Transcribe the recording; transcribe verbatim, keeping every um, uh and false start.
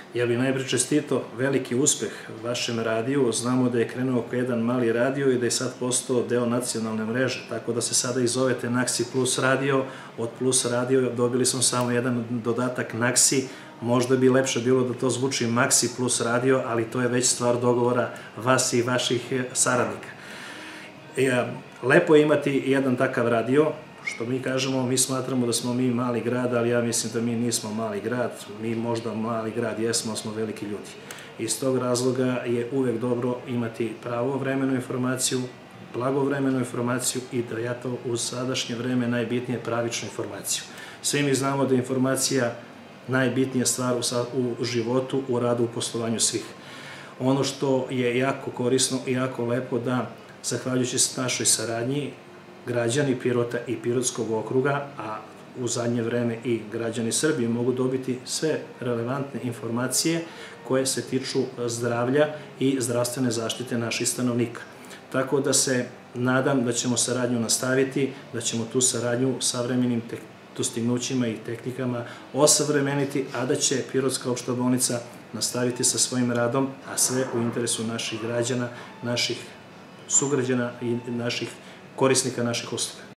Ja bih najpre čestitao veliki uspeh vašem radiju. Znamo da je krenuo kao jedan mali radio i da je sad postao deo nacionalne mreže, tako da se sada i zovete Naksi Plus radio. Od Plus radio dobili smo samo jedan dodatak Naksi. Možda bi lepše bilo da to zvuči Maksi Plus radio, ali to je već stvar dogovora vas i vaših saradnika. Lepo je imati jedan takav radio. Što mi kažemo, mi smatramo da smo mi mali grad, ali ja mislim da mi nismo mali grad. Mi možda mali grad jesmo, ali smo veliki ljudi. Iz tog razloga je uvek dobro imati pravovremenu informaciju, blagovremenu informaciju i da ja to u sadašnje vreme najbitnije pravičnu informaciju. Svi mi znamo da je informacija najbitnija stvar u životu, u radu, u poslovanju svih. Ono što je jako korisno i jako lepo da, zahvaljujući našoj saradnji, građani Pirota i Pirotskog okruga, a u zadnje vreme i građani Srbije mogu dobiti sve relevantne informacije koje se tiču zdravlja i zdravstvene zaštite naših stanovnika. Tako da se nadam da ćemo saradnju nastaviti, da ćemo tu saradnju savremenim dostignućima i tehnikama osavremeniti, a da će Pirotska opšta bolnica nastaviti sa svojim radom, a sve u interesu naših građana, naših sugrađana i naših korisnika naših usluga.